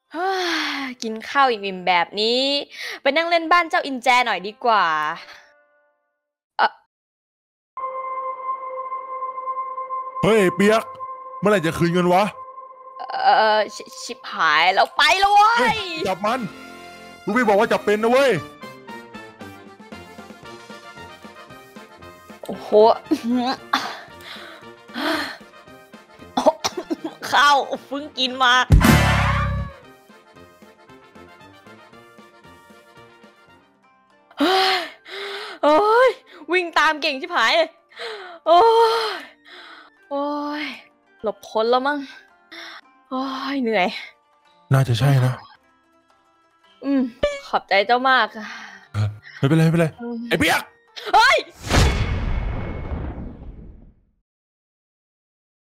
กินข้าวอิ่มๆแบบนี้ไปนั่งเล่นบ้านเจ้าอินแจหน่อยดีกว่าเออเฮ้ยเปียกเมื่อไหร่จะคืนเงินวะชิบหายแล้วไปแล้วเว้เฮ้ยยจับมันลูกพี่บอกว่าจับเป็นนะเว้ยโอ้โหข้าวเพิ่งกินมาโอ้ยวิ่งตามเก่งชิบหายเลยโอ้ยโอ้ยหลบพ้นแล้วมั้งโอ้ยเหนื่อยน่าจะใช่นะอืมขอบใจเจ้ามากอะไม่เป็นไรไม่เป็นไรอืมไอ้เปียกเฮ้ย